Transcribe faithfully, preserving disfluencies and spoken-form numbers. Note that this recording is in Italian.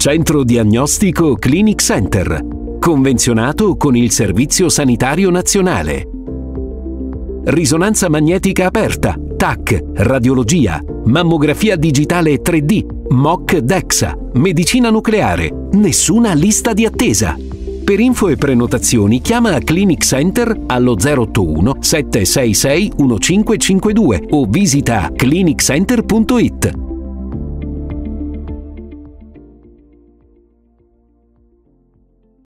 Centro diagnostico Clinic Center, convenzionato con il Servizio Sanitario Nazionale. Risonanza magnetica aperta, T A C, radiologia, mammografia digitale tre D, M O C DEXA, medicina nucleare, nessuna lista di attesa. Per info e prenotazioni chiama Clinic Center allo zero otto uno sette sei sei uno cinque cinque due o visita clinic center punto it.